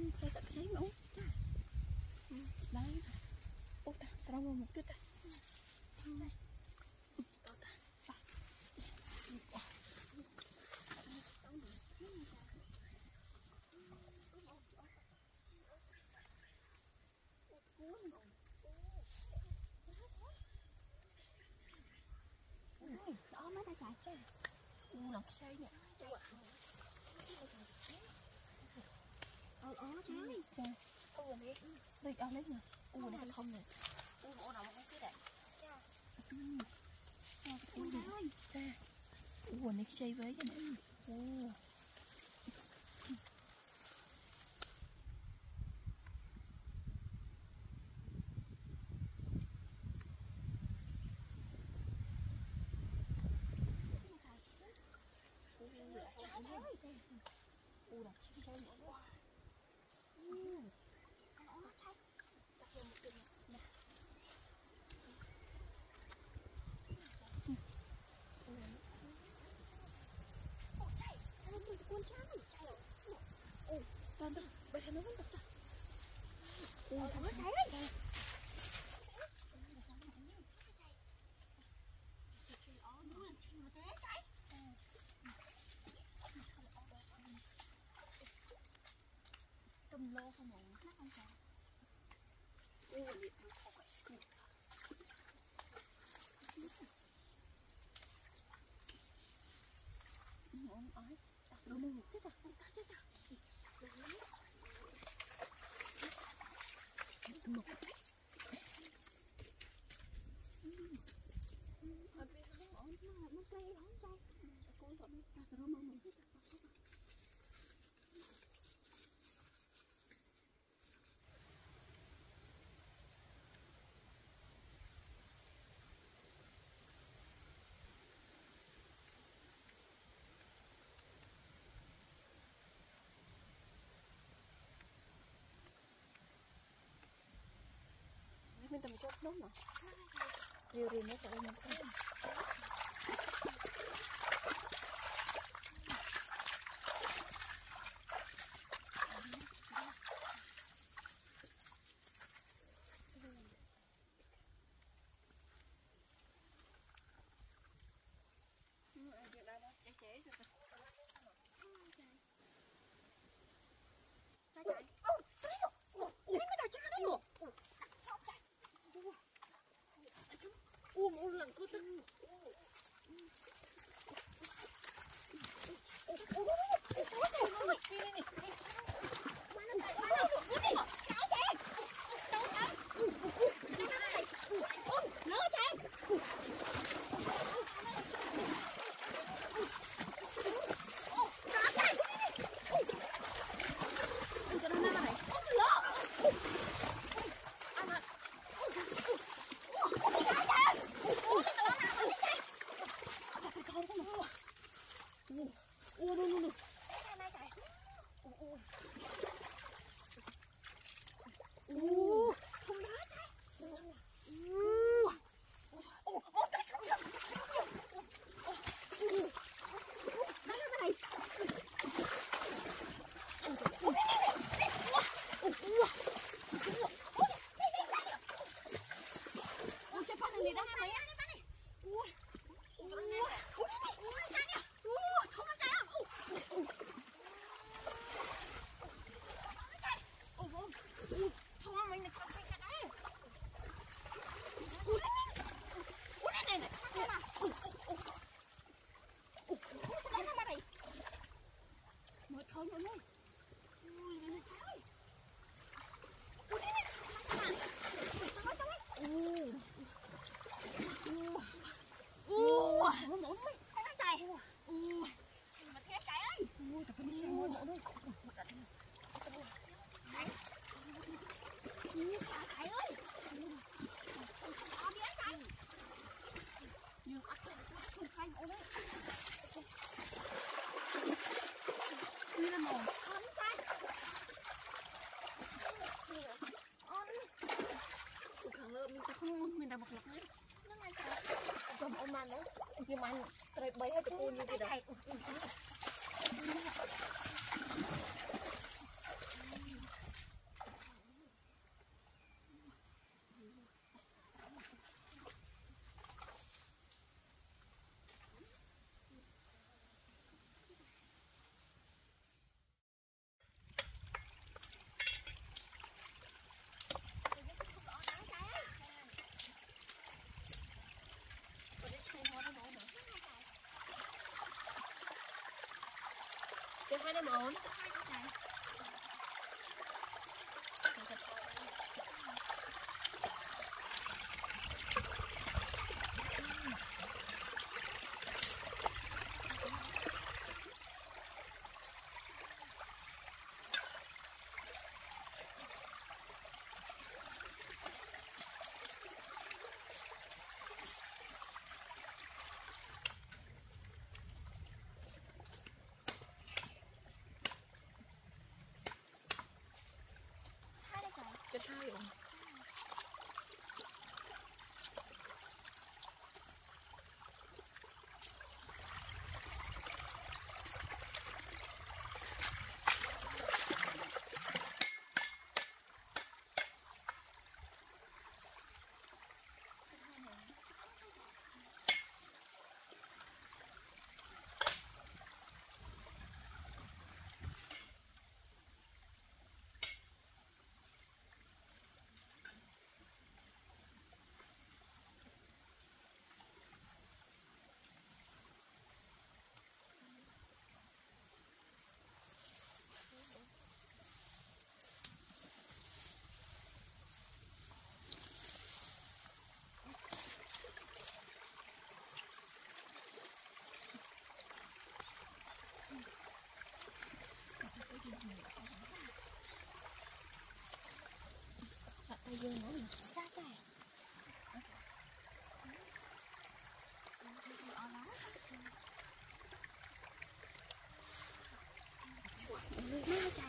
Phải tận xí mà uống. Đấy. Ủa ta, tao mua một chút ta. Thằng này. Tao ta. Đó mấy ta chạy chứ. Lòng xây nè. Trái. Trời. Đi. Đi ao lấy nè. Này cái thông nè. Bộ nào cũng cái đẹp. Cha. Này cái xây với cái này. Bây giờ nó vẫn tập. Thằng nó cháy đấy. Cầm lô không mộng nó không cháy. Ổn ỏi. Đặt đồ mua một cái à. Một cái. Nó cây không cháy. Con gọi đặt đồ mua một cái. Mình tầm chốt đúng mà. Riêu nó sẽ lên cái. Một lần cứ tính. Mình đã bật lật đấy. Cầm ông man đấy. Nhưng mà trời bấy hết tụi như thế đó. Cho hai đêm ổn. Cái hai ổn. Tay dương nữa nè. Trái trái. Nước nó chạy.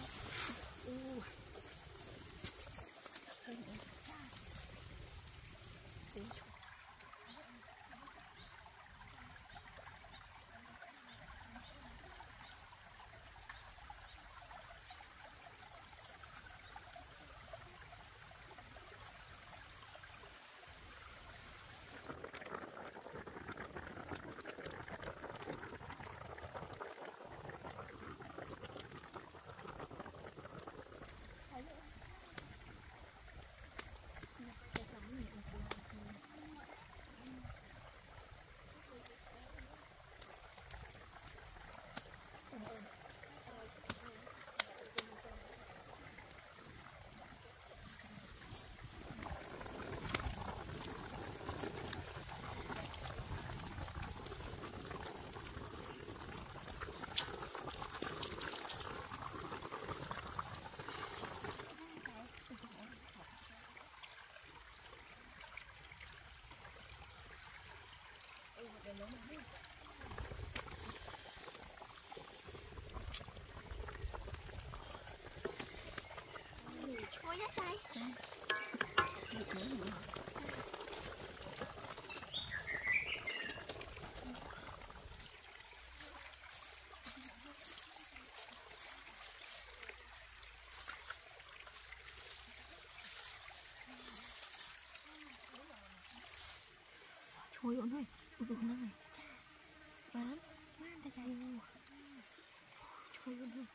Chua giá trái. Chua ổn thôi. Được này. Má lắm. Má ta chạy luôn. Chua ổn thôi.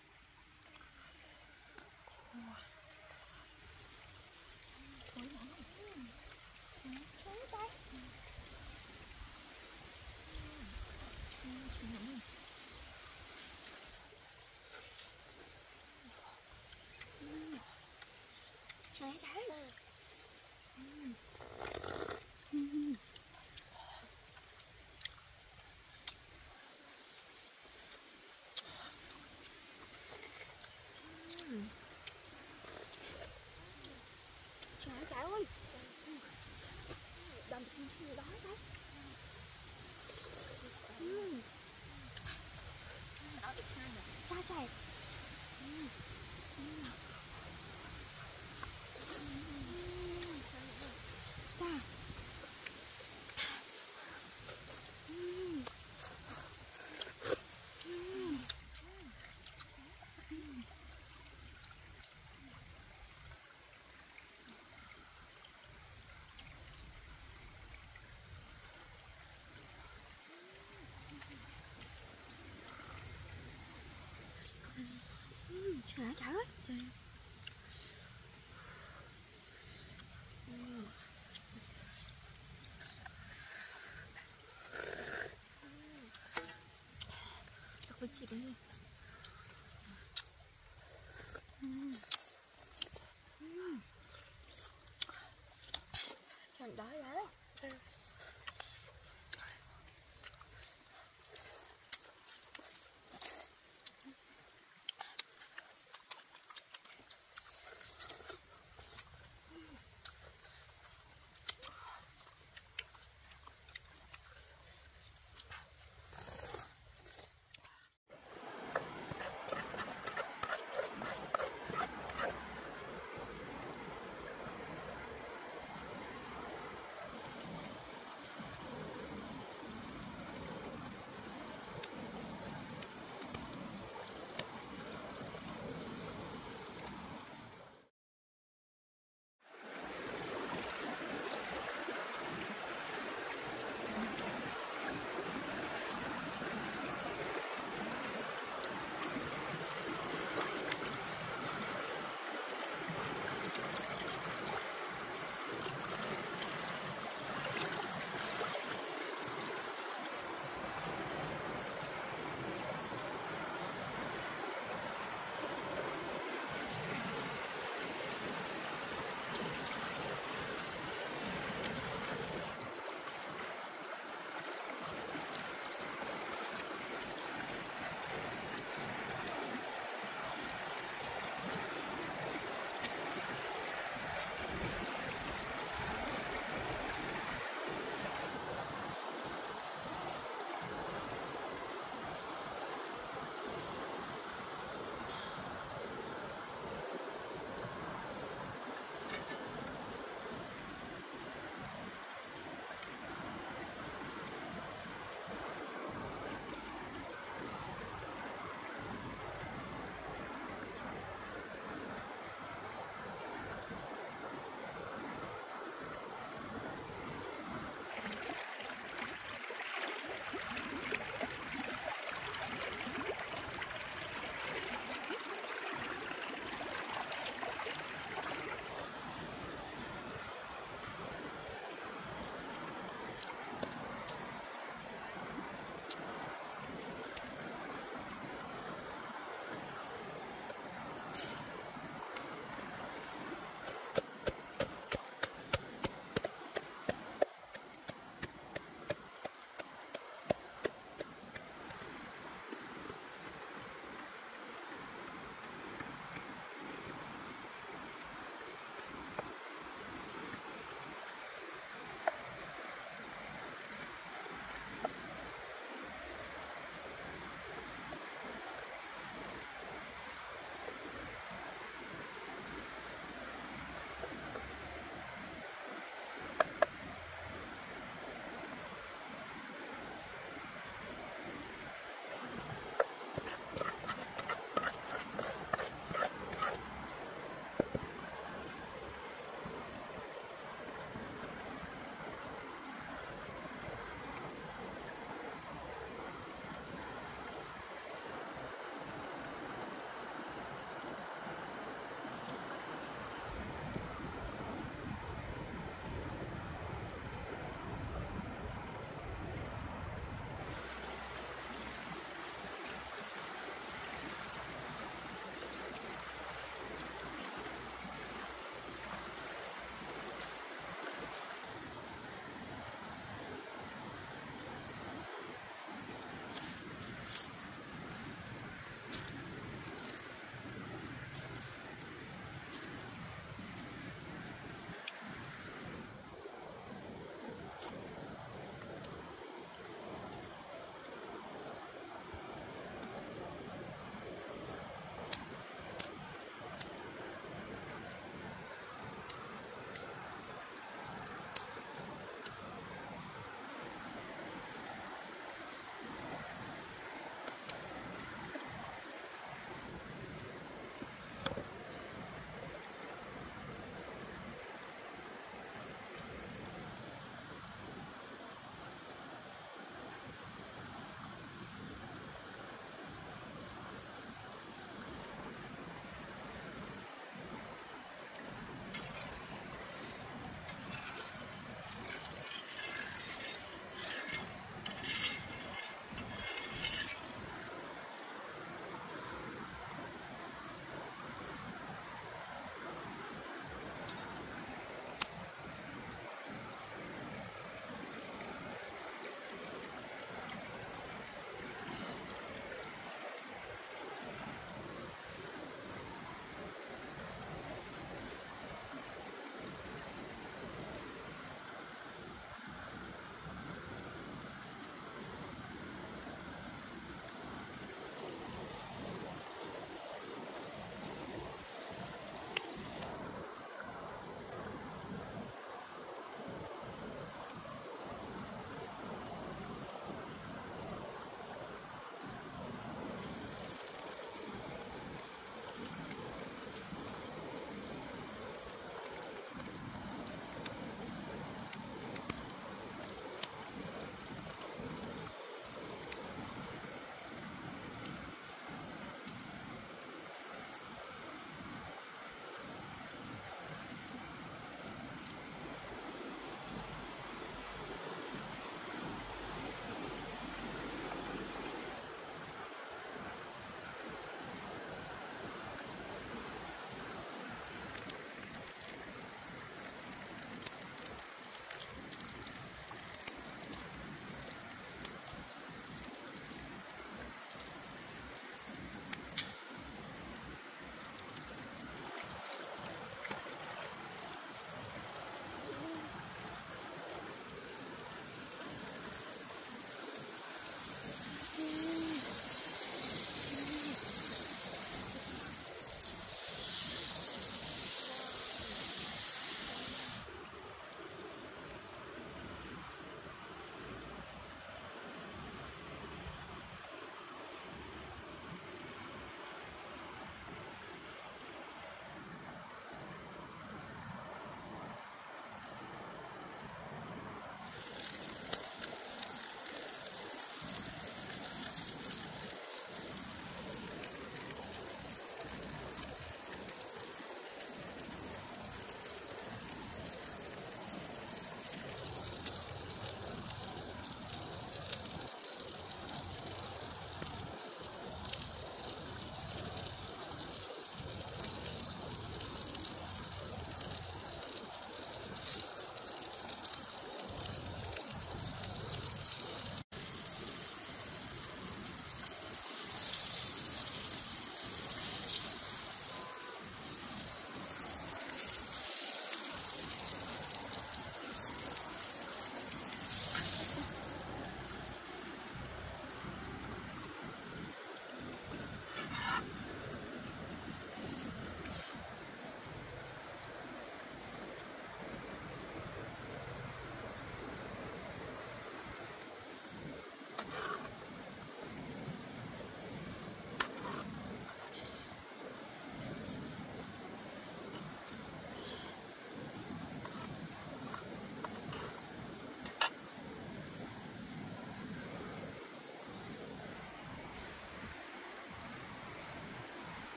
Trái trái. Trời ơi.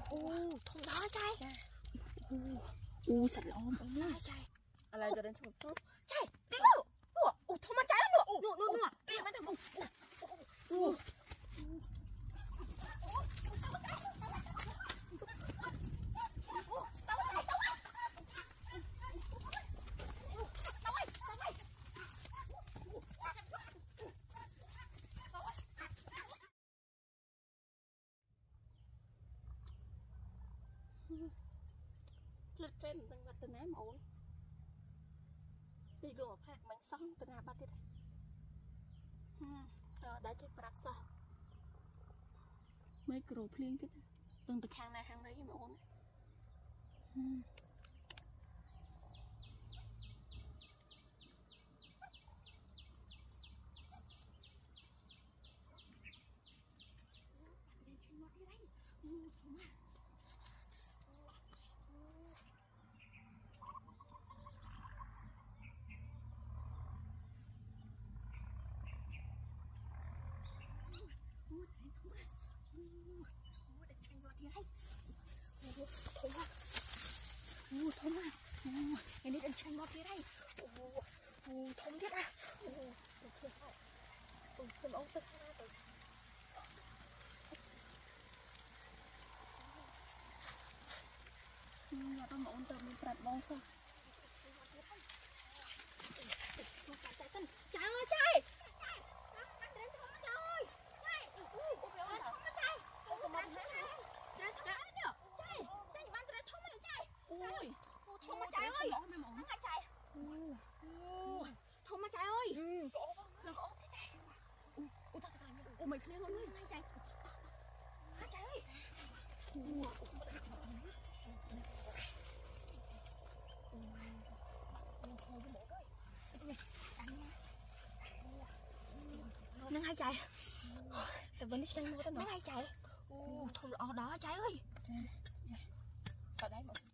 thùng đó trai. sạch lộn trai. อะไรจะเดินชม trai tiếng thùng mà trái nữa đi mà thằng lật lên bằng mặt tên ám ổn đi luôn phát mình xong tên ám bắt đi đã chết bạp sao mấy cừu phim thế đừng từ hàng này hàng đấy mà ổn thùng à cái này đang tranh ngọt thế đây thùng thế à thùng ông tôi khai ra rồi nhà tôi mộng từ mình bật bông sao trời ơi trai thùng mà trái ơi nó ngay trái thùng mà trái ơi là ốp thế trái mày lên luôn đi ngay trái ngay trái ơi nó ngay trái tại vẫn đi mua nó ngay trái thùng đó trái ơi ở đây một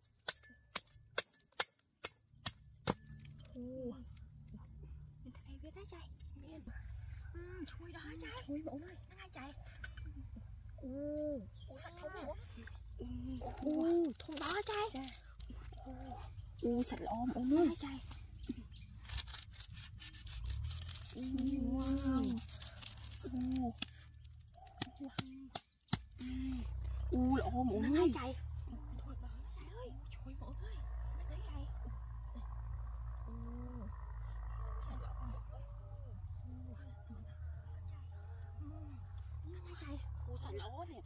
nhìn thấy biết đấy trai miền chui đó trai chui bộ ơi nó ngay chạy sạch thùng rồi thùng đó trai sạch lộn ổn luôn trai lộn ổn ngay chạy ơi chui bộ ơi nó ngay chạy sạch lỗ nè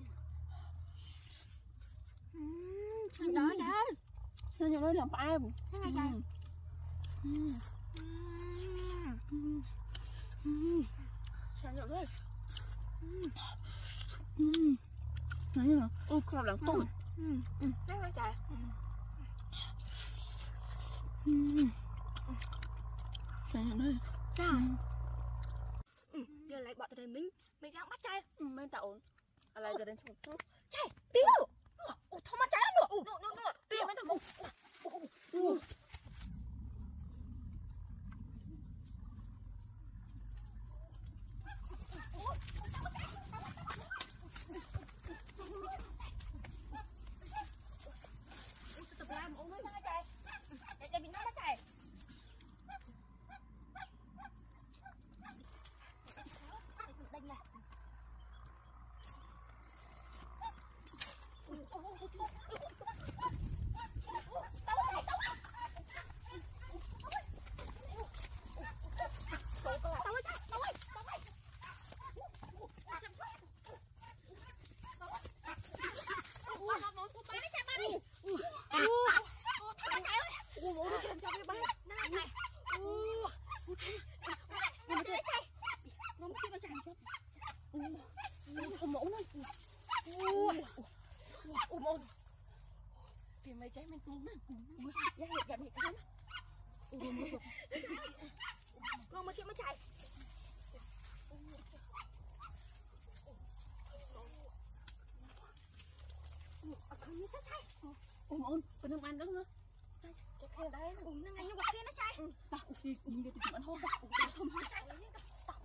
thằng đó đó nó nói làm ai nó ngay chạy sạch lỗ đấy này nè con làm tôi nó ngay chạy sạch lỗ đấy ra giờ lại bỏ từ đây mình đang bắt trai mấy tàuอะไรจะเดินชม trai tiêu thằng mà trái nữa tiêu mấy thằng tập làm ổn lên trai để mình nói trai đánh này mày trái mình cuốn nè, giá hiện gặp hiện lắm, con mới kia mới chạy, không như sát chạy, ôn, bên ông ăn đó nữa, chạy khe đấy, nó ngay như gặp khe nó chạy, tao đi, đi tụi mình hôn, không hôn chạy, tao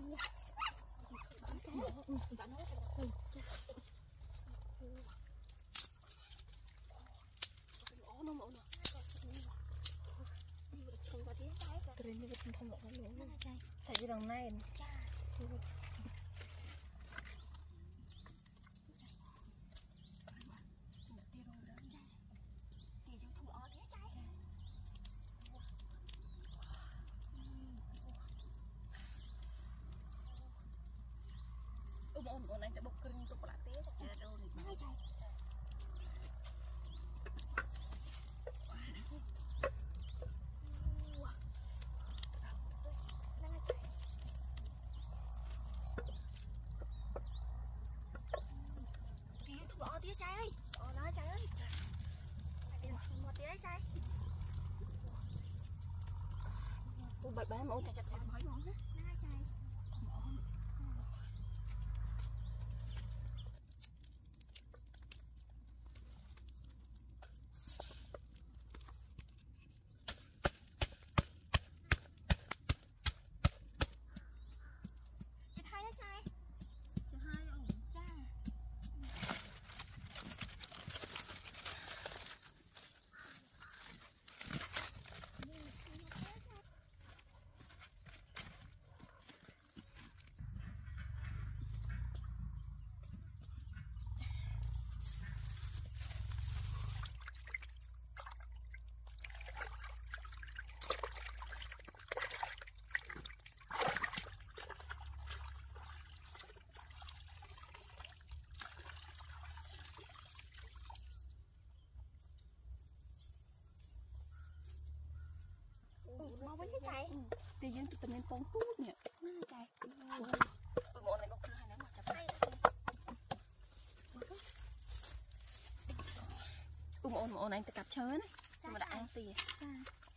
lên như cái thông lộc nó luôn. Nâng chạy. Tại vì đằng này Cha. Ôn anh sẽ bốc cưng tục lại té cho cha đâu này. Nâng chạy. Tía trai ơi, đó trai ơi, một tía đấy trai. Ủa bậy bậy mà ôn chặt chặt hỏi món á. Nè trai. Chị hai đấy trai. Chị hai ổn cha. Mau với chứ trai. Thì dân tụi mình phong phú nhỉ. Nè trai. Bọn này bốc cưng hay ném mà chặt tay. Ôn anh tự cặp chơi này. Nhưng mà đã ăn gì vậy?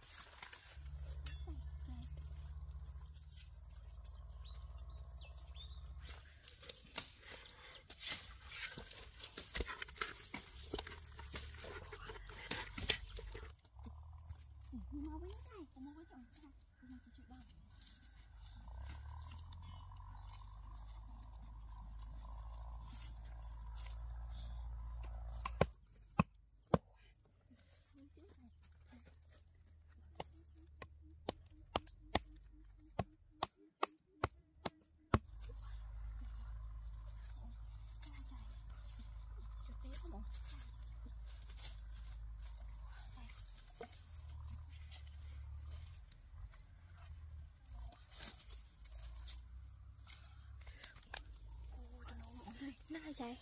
Mau với trai. Mau với chồng. Mau cho chị đâu. Nè trai.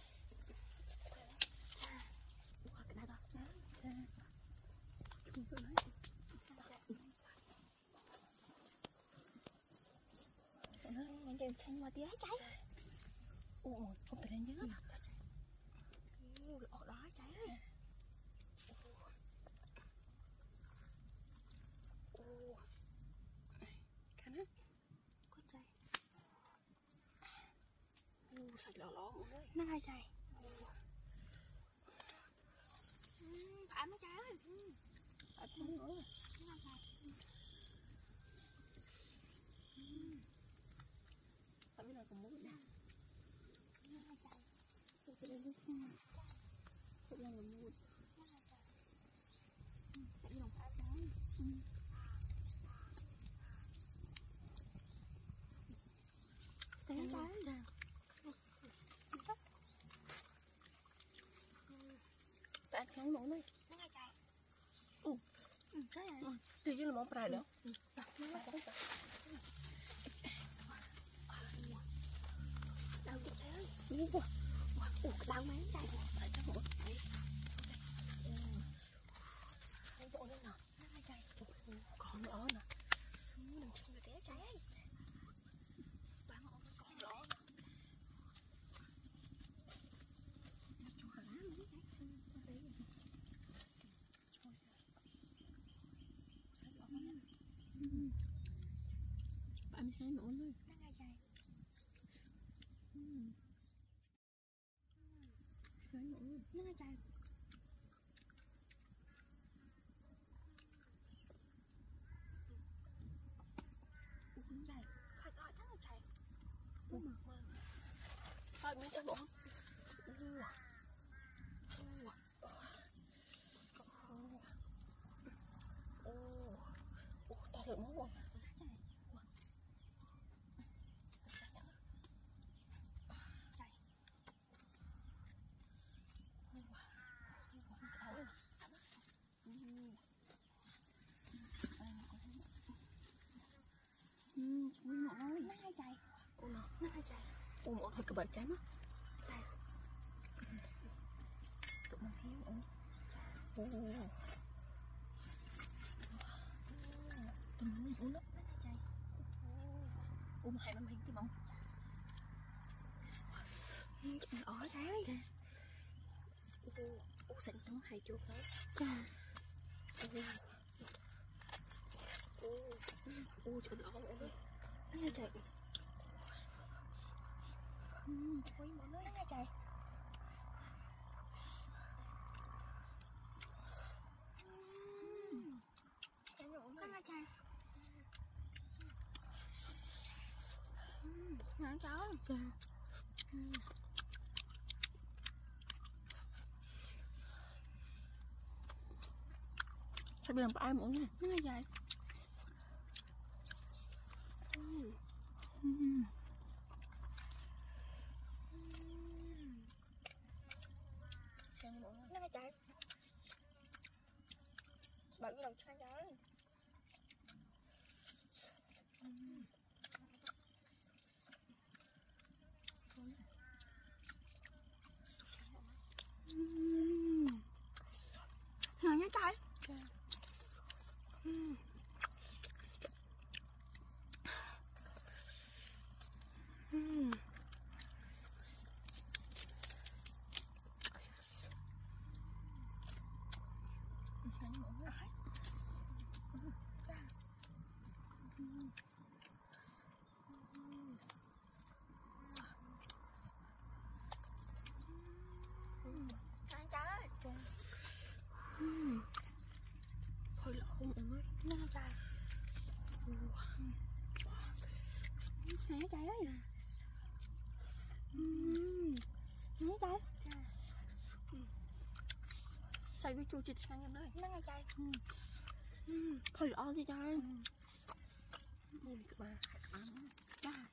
Anh kêu chân mà tía cháy. Ủa, không thể lên nhớ nè. Ở đó cháy ơi. Khánh á. Có cháy. Sạch lò ló mọi người. Nè hai cháy. Phải mấy cháy ơi. Phải không nữa. Nè cháy. Tại vì là còn muốn nè. Nè cháy. Tôi sẽ lên cái xe. Tôi đang làm mua. Sẽ dùng phải cháy. Tía cháy. Tại sáng món này. Nè hai cháy. Cái này. Thì chứ là món pride đó. Đau chị cháy ơi. Đau mấy cháy. Tại chắc một. Lấy bộ lên nè. Nè hai cháy. Còn ló nè. Đừng chân vào tía cháy ơi. Bán ổ còn ló nè. Chú hả mấy cháy. Bạn thấy nổ luôn. Nè hai cháy. Nè hai cháy. Cháy. Khai coi thắng là cháy. Thôi miếng cho bọn. Ta được máu rồi. Thôi các bạn trái mắt. Tụi mình hiếu ổn. Tụi mình uống nước đó trái. Uống hai năm hiếu chứ bông. Mình ở đấy. Xịn trong hai chuột đó. Trời đỏ ổn đấy. Nó nghe trời. Ôi mọi người nó nghe trời. Nó nghe trời. Nó cháu. Sao bây giờ có ai muốn nè. Nó nghe trời. Nó nghe trời. Bạn cái đầu cho cháu. Nó nghe trời. Thôi lỡ không ơi, nó trời. Nó trời ấy nè. Nó trời. Sao biết chua chích sang em đây? Nó ngay trời. Thôi lỡ đi trời. Ui các bà, trời.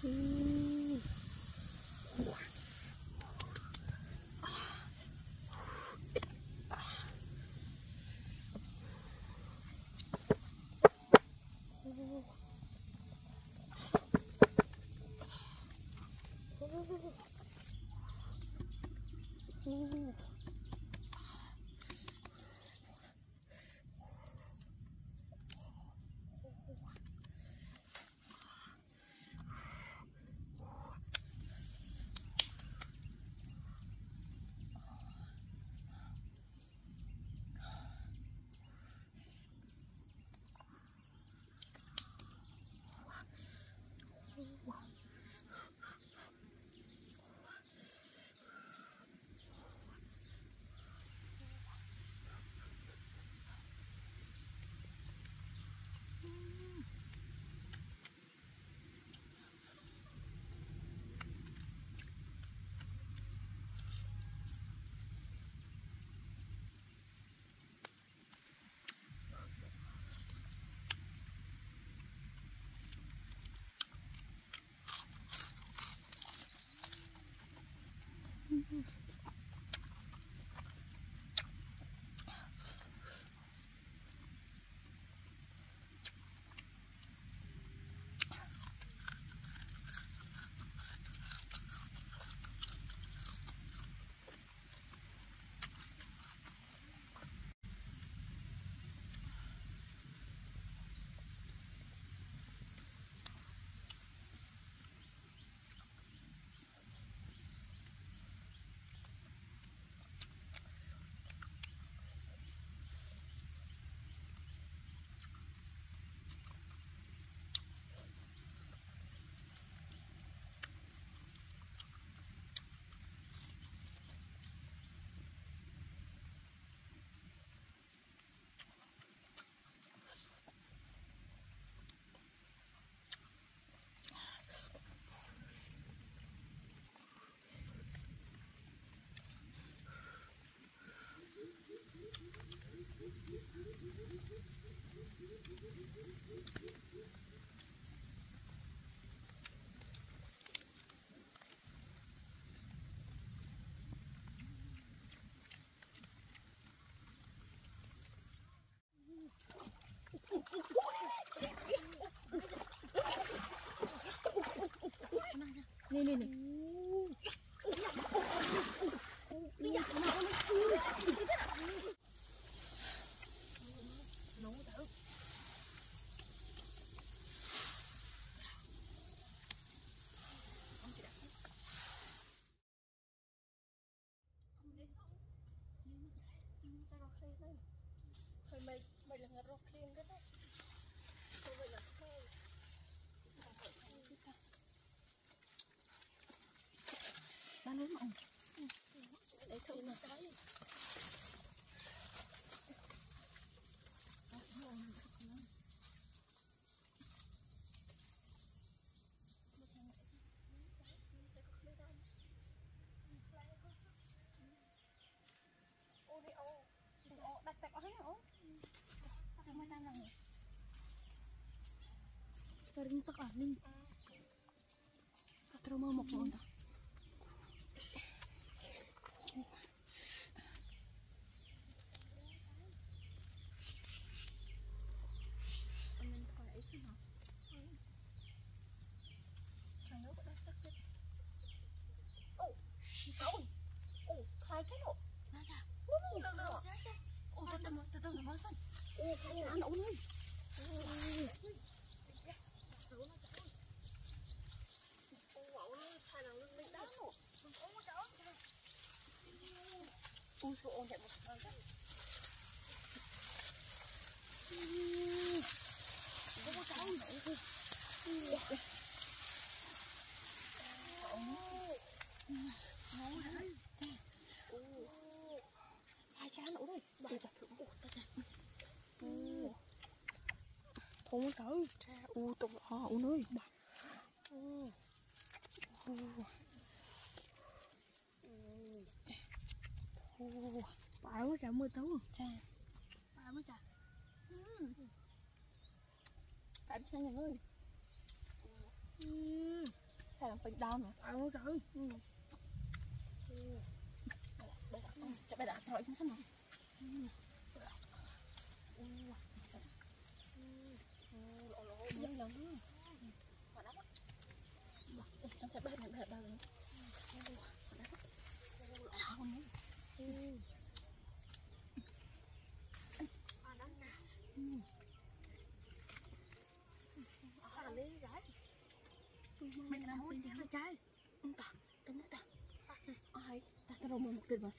Nih nih nih. Mày là ngắt rốt riêng cái đấy. Tôi vậy là xe. Đang lấy mộng. Để thử mà trái. Đặt tạc ở hết hả? Tạc mấy tan này. Ring tạc ở ring. Terus mau mau mau. Ăn ổn ơi. Ui số ổn đẹp một con đấy. Ôi cháu nữa. Ngon đấy. Hai chán nữa đây. Tôi chặt thử một cái này. Không tới. Tụi họ ổn ơi. Bà mới chả mưa tấu rồi. Chà. Bà mới chả. Tại sao nhà ơi. làm bình đau nữa. Trời. Cho bây giờ thổi xuống sân nào. Trong cái bếp này bếp đâu nữa. Mình làm gì vậy trai? Ta rồi một tiền mà.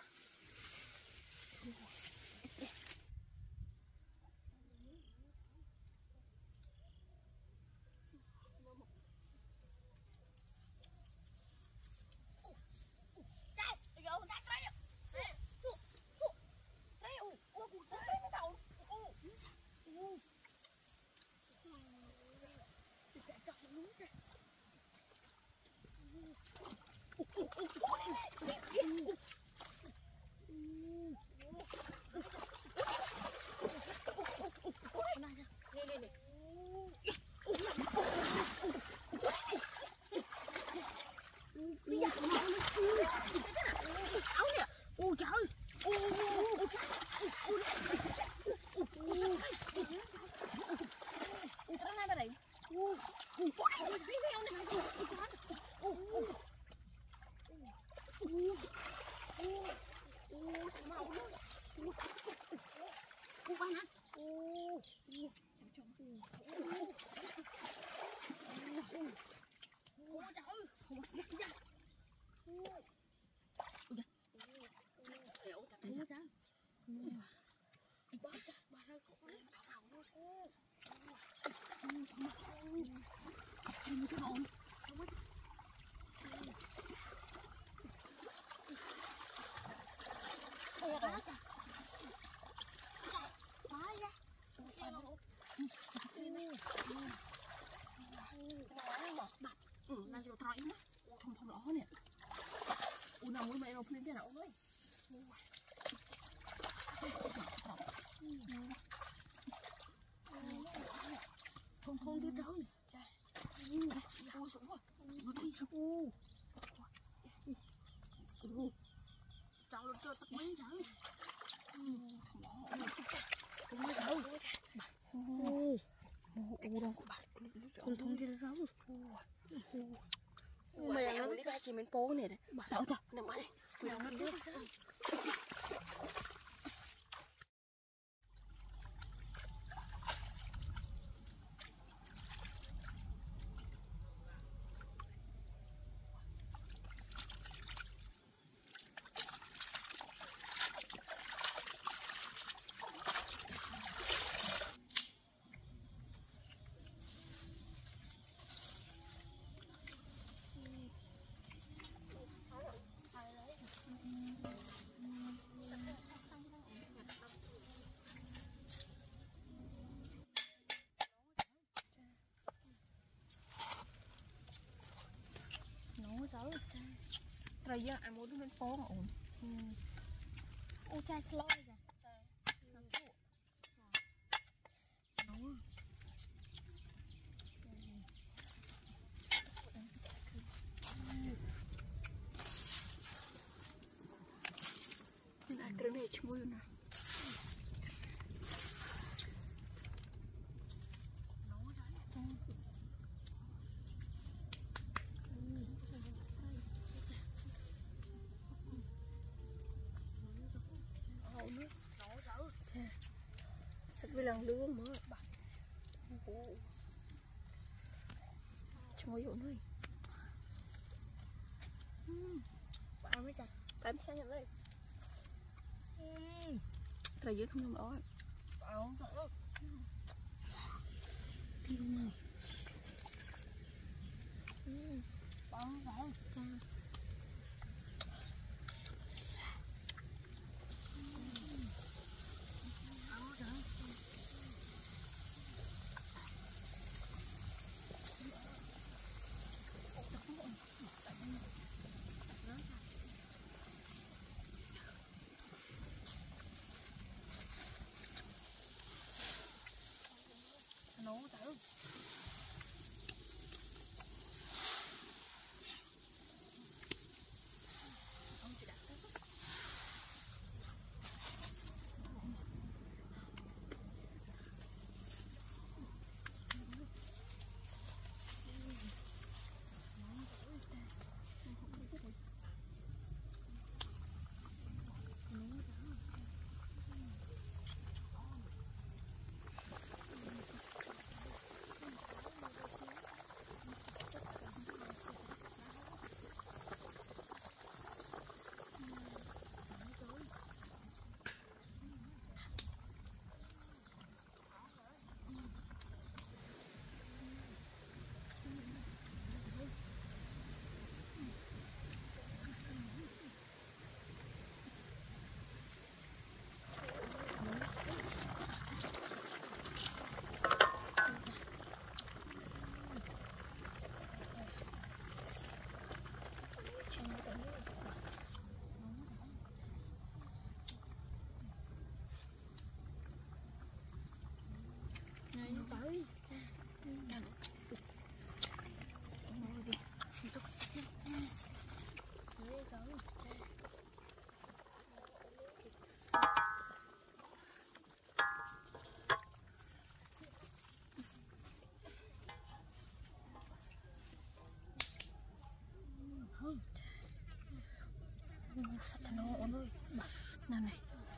Làm cho trói nó thông thông đó nè. Nào mới mày rồi lên thế nào ơi. Thông thông tiếp đó nè. Ôi xuống rồi. Nó thấy không? Cháu nó chưa tắt máy cháu. Đâu có bạc. Thông thông tiếp đó. Mày nó đi ra chỉ mình phố này đấy. Đâu thôi, nằm ở đây. Nằm ở đây. Rồi giờ anh muốn lên phố mà ổn. Ô trai slow rồi. Cái này chui nè. Sắc với lần lương mới bạn. Chui ổn ơi. Bạn mới chặt. Bạn xem nhận đây. Trời dưới không nằm đó. Không sợ. Tiêu này. Bạn sợ. Nấu chả sạch nó ổn ơi. Nào này.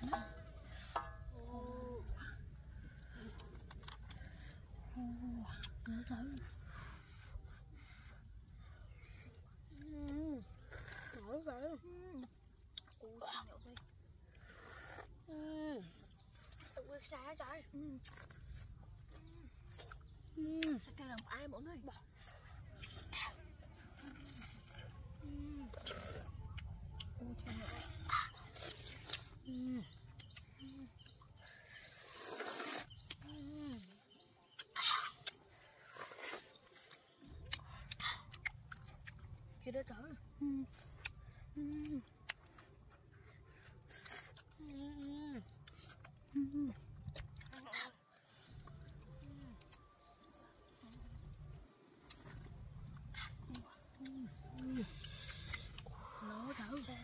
Nhớ tới. Nổi rồi. Ủa sao nhậu đi. Tự quyết xa hả trời. Sao cái lòng ai mọi người. Ủa trời ơi. Chưa đó trời. Nó thở ra.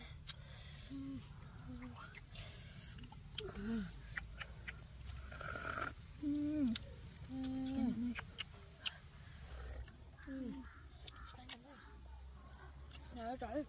Trời trời.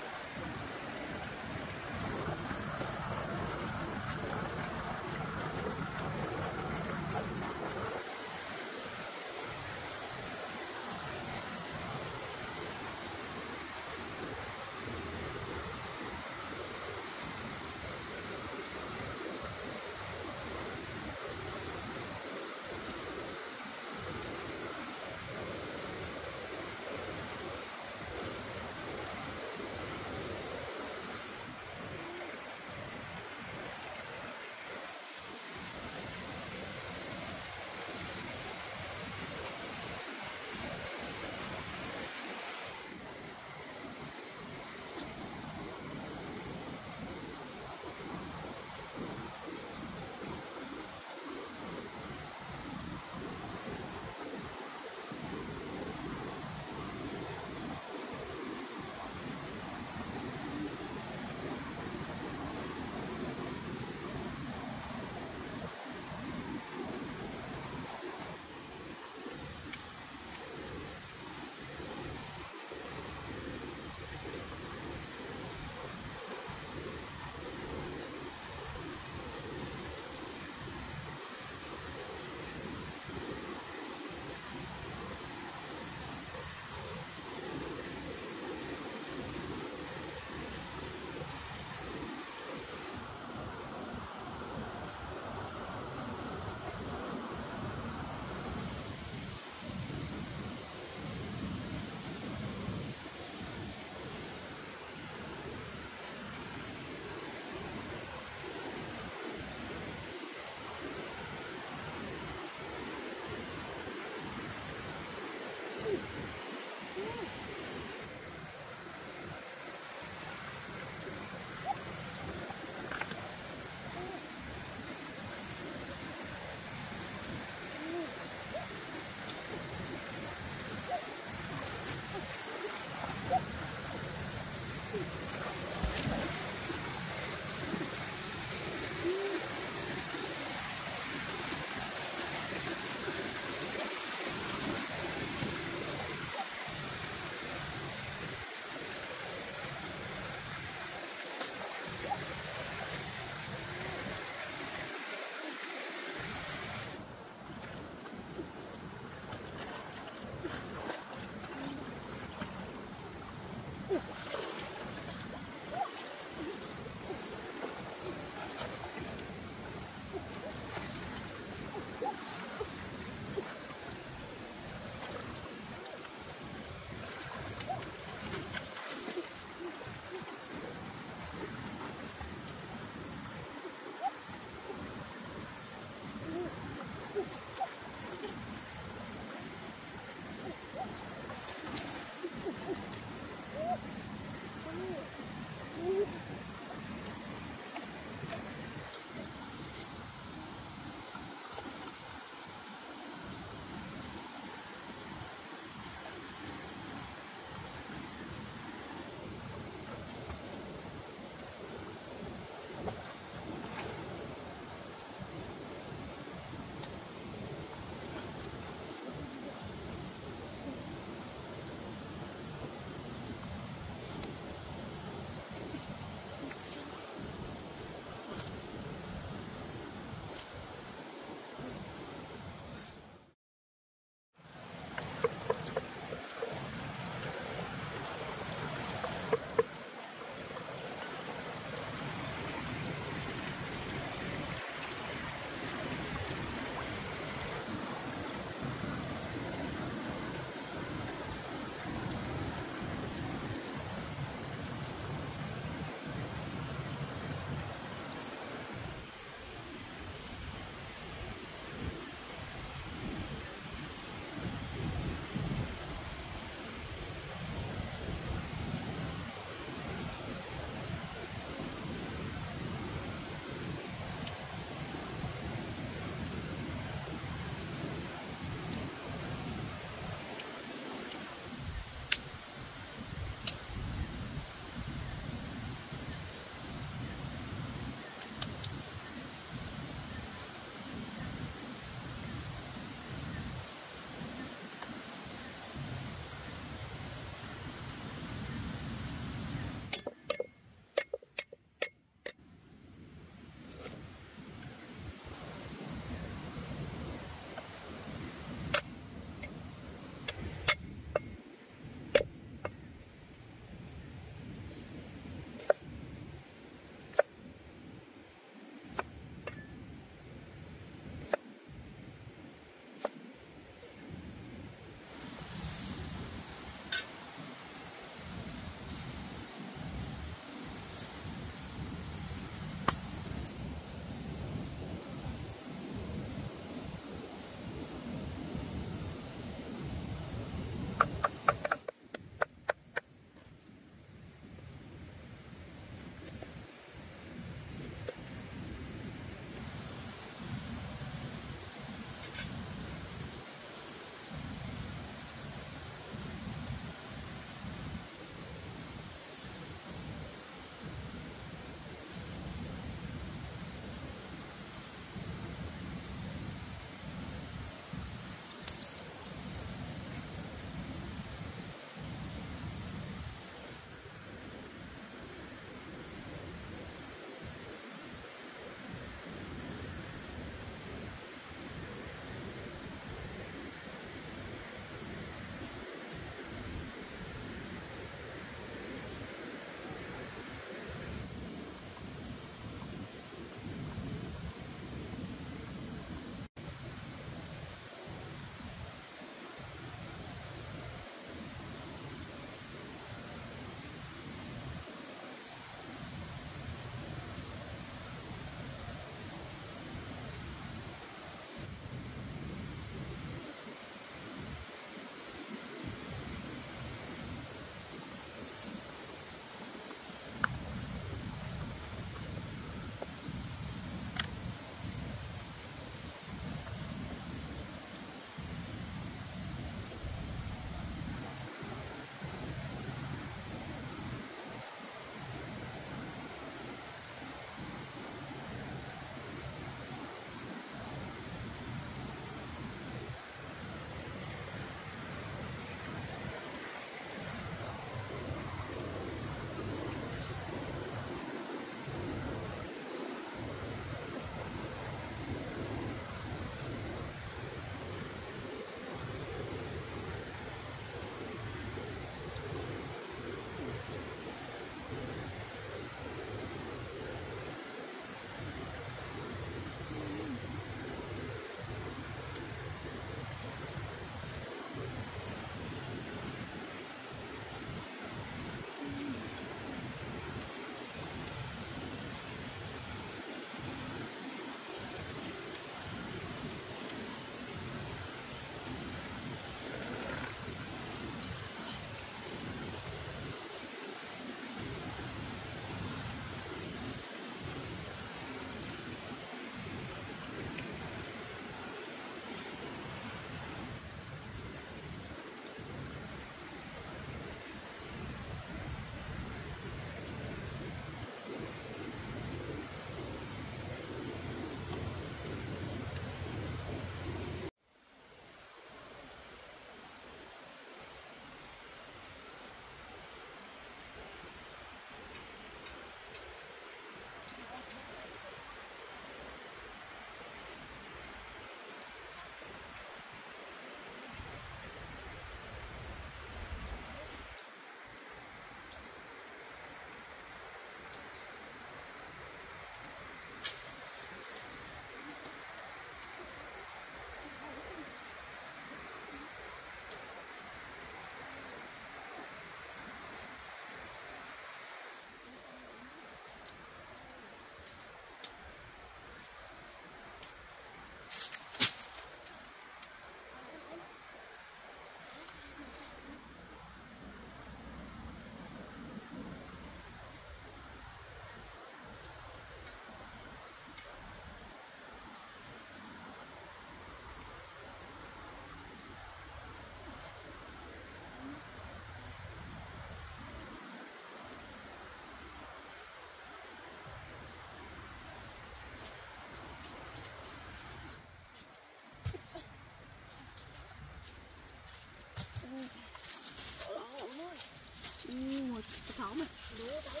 cái thảo mà. Đúng đấy.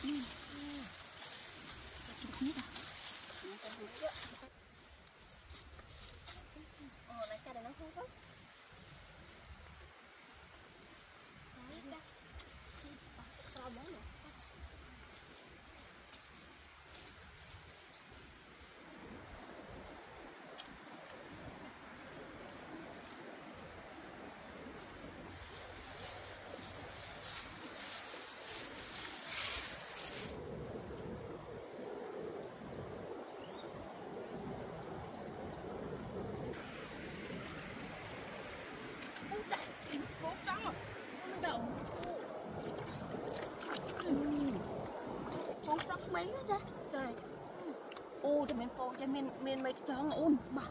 Không à. Này cái này nó không có. Sao bóng nữa. Mấy đó ra trời thì mình phô cho mình mấy cho nó ôn mà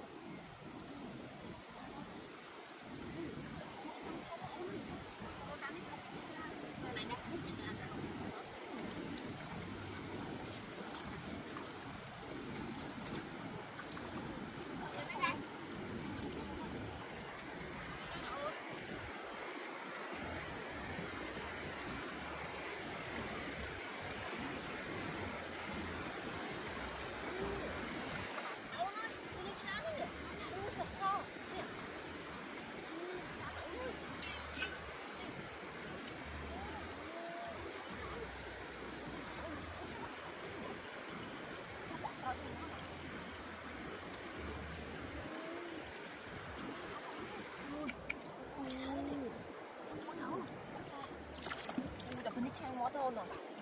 Trang mót đâu nè.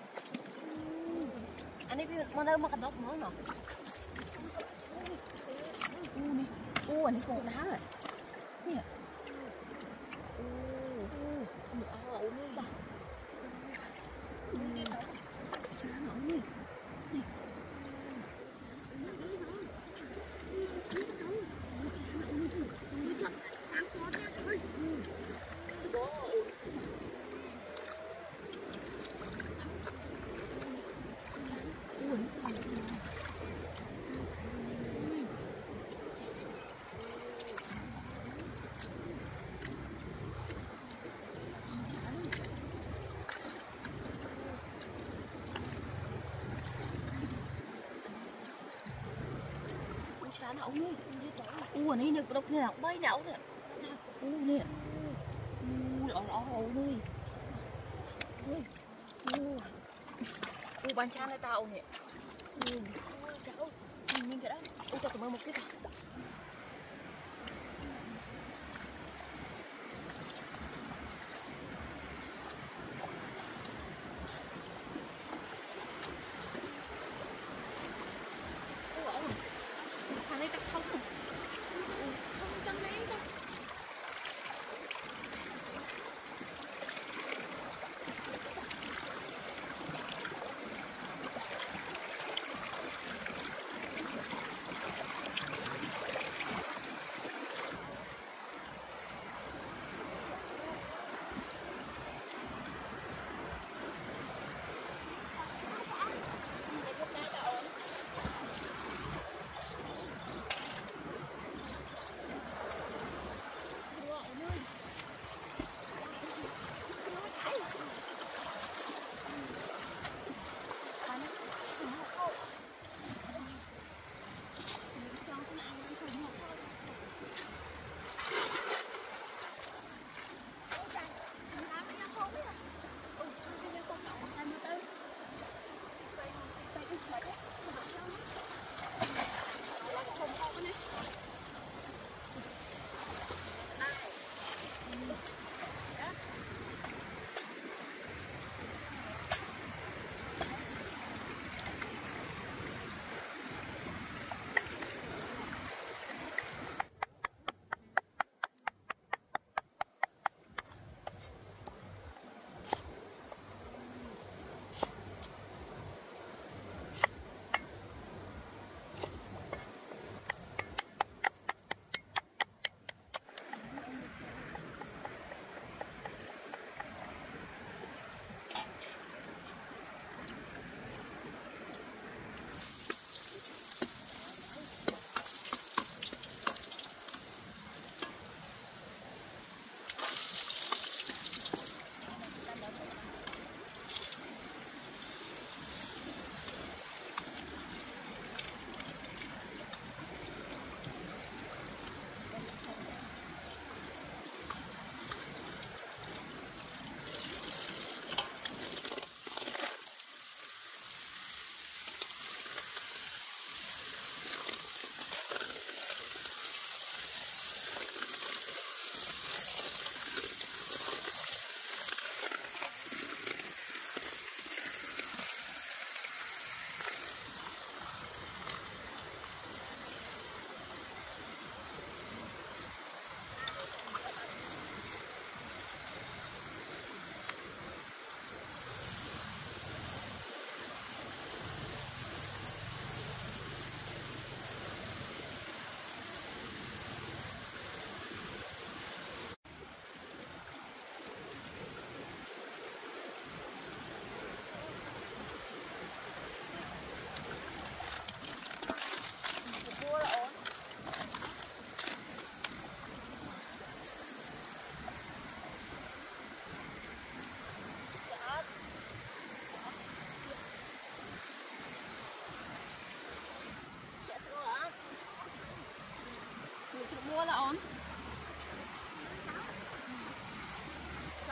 Anh ấy mà đâu mà cái đốc nó nè. Anh ấy còn đá rồi nè. Chán ống đi. Anh ấy được độc như nào bay não nè. Nè. Lỏ đi. Ban chán này tao nè. Cháu. Nhìn cái đó. Cho tụi mình một cái nào. Thằng này ta không. Không chân đấy đâu.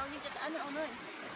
tao như chết nữa ông ơi.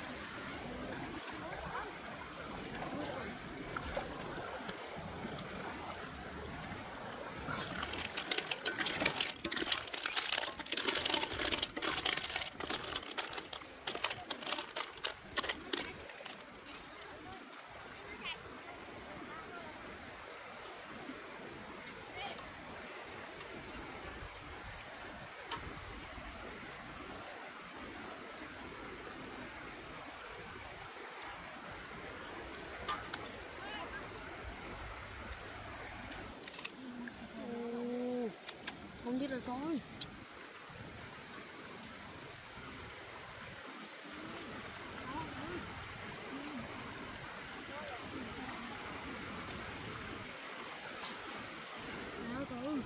Không biết rồi con. Đó con.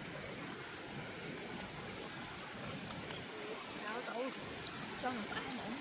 Sao mà phải